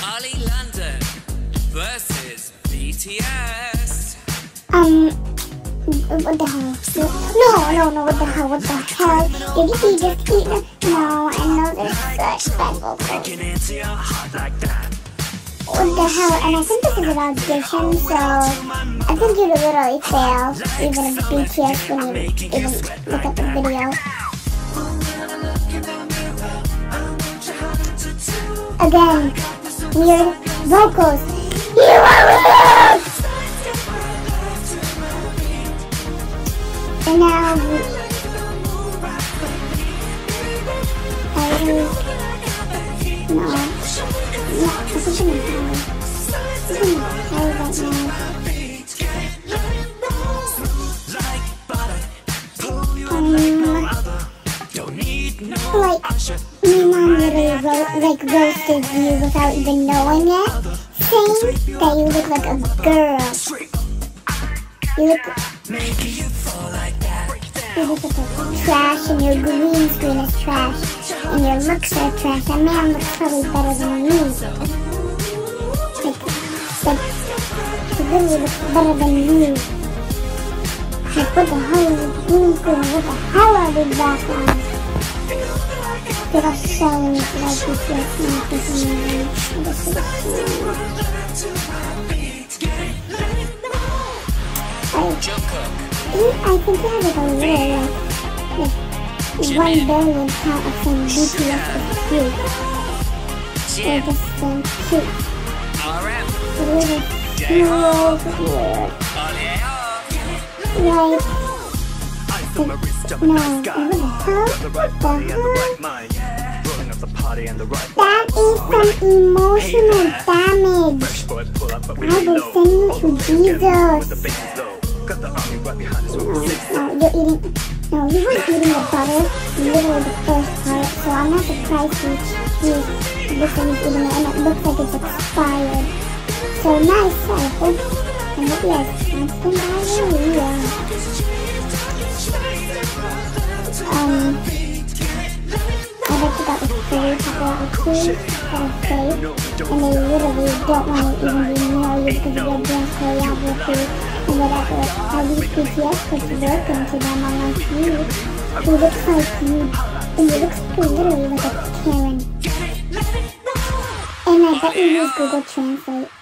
Ali London versus BTS. What the hell? No, what the hell? What the hell? Did he just eat them? No, I know they're such bad vocals. What the hell? And I think this is an audition, so I think you'd literally fail, even if BTS, when you even look at the video. Again, weird vocals. You are weird! And now, like, my mom literally roasted you without even knowing it, saying that you look like a girl. You look like trash, and your green screen is trash, and your looks are trash. That man looks probably better than you. He literally looks better than you. Like, what the hell is this green screen? What the hell are these backgrounds? They are so like BTS I think they have like a little, like 1 billion count of saying BTS is cute. They're just so cute. They're really so weird. Like, that is some emotional damage. I will send you to Jesus. No, you weren't eating the butter, literally the first part, so I'm not surprised this one is eating it, and it looks like it's expired. So nice, I hope you guys constant diarrhea. I bet you got like 3 popular recruits that are fake, and they literally don't want to even be near you because of their dance choreography. And whatever, at least BTS puts work into them unlike you, who looks like you, and you look literally like a Karen. And I bet you use Google Translate.